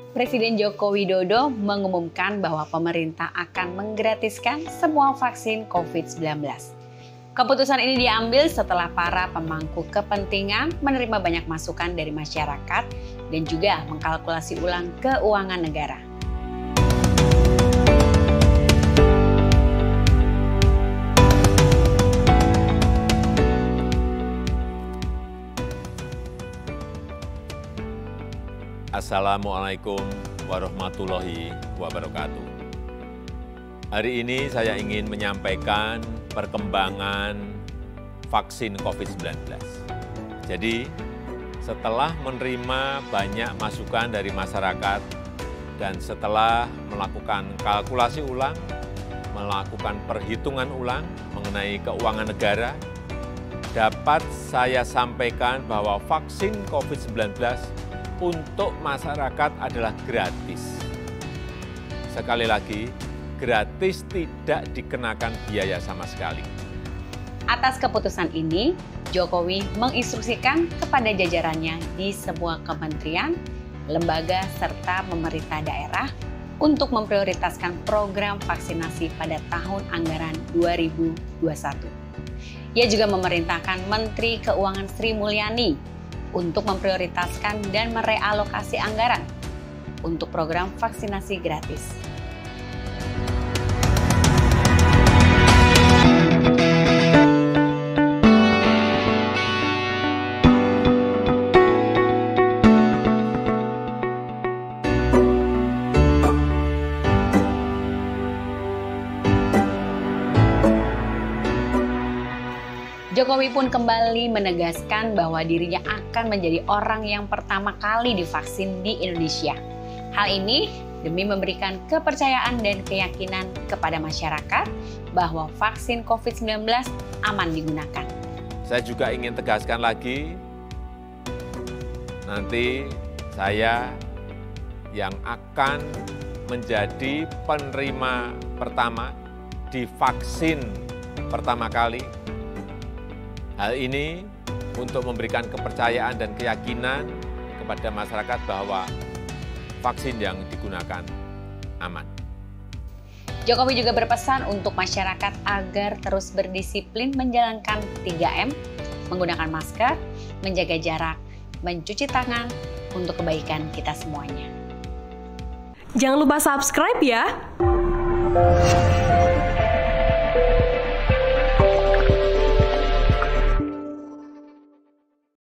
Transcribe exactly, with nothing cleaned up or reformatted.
Presiden Joko Widodo mengumumkan bahwa pemerintah akan menggratiskan semua vaksin covid sembilan belas. Keputusan ini diambil setelah para pemangku kepentingan menerima banyak masukan dari masyarakat dan juga mengkalkulasi ulang keuangan negara. Assalamualaikum warahmatullahi wabarakatuh. Hari ini saya ingin menyampaikan perkembangan vaksin covid sembilan belas. Jadi, setelah menerima banyak masukan dari masyarakat dan setelah melakukan kalkulasi ulang, melakukan perhitungan ulang mengenai keuangan negara, dapat saya sampaikan bahwa vaksin covid sembilan belas untuk masyarakat adalah gratis. Sekali lagi, gratis, tidak dikenakan biaya sama sekali. Atas keputusan ini, Jokowi menginstruksikan kepada jajarannya di semua kementerian, lembaga, serta pemerintah daerah untuk memprioritaskan program vaksinasi pada tahun anggaran dua ribu dua puluh satu. Ia juga memerintahkan Menteri Keuangan Sri Mulyani untuk memprioritaskan dan merealokasi anggaran untuk program vaksinasi gratis. Jokowi pun kembali menegaskan bahwa dirinya akan menjadi orang yang pertama kali divaksin di Indonesia. Hal ini demi memberikan kepercayaan dan keyakinan kepada masyarakat bahwa vaksin covid sembilan belas aman digunakan. Saya juga ingin tegaskan lagi, nanti saya yang akan menjadi penerima pertama divaksin pertama kali. Hal ini untuk memberikan kepercayaan dan keyakinan kepada masyarakat bahwa vaksin yang digunakan aman. Jokowi juga berpesan untuk masyarakat agar terus berdisiplin menjalankan tiga M, menggunakan masker, menjaga jarak, mencuci tangan untuk kebaikan kita semuanya. Jangan lupa subscribe ya!